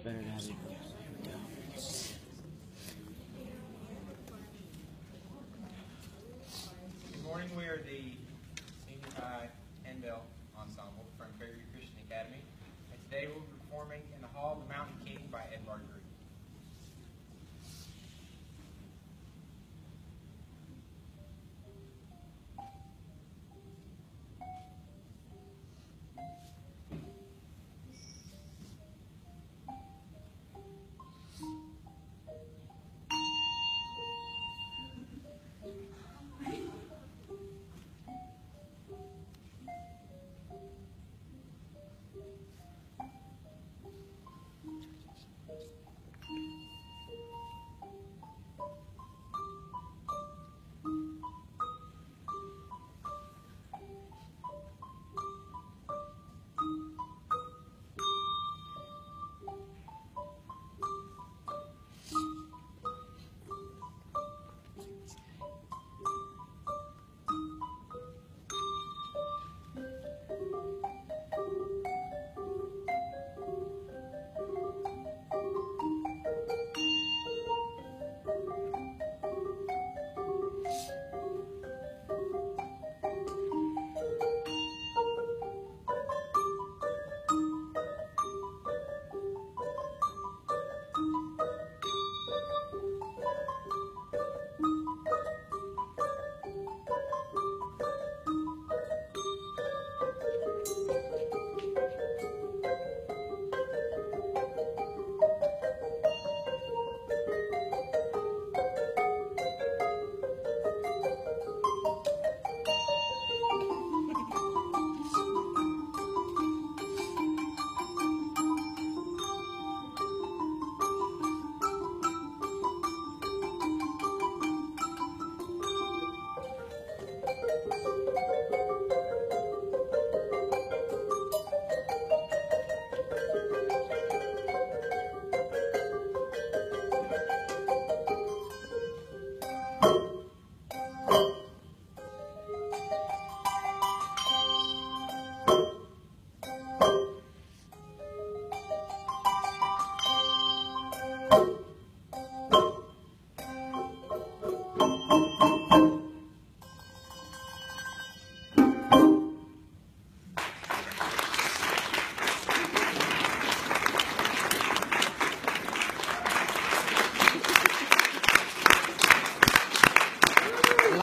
better to have you. Good morning. We are the Senior High Handbell Ensemble from Fairview Christian Academy. And today we'll be performing in the Hall of the Mountain King by Edvard Grieg.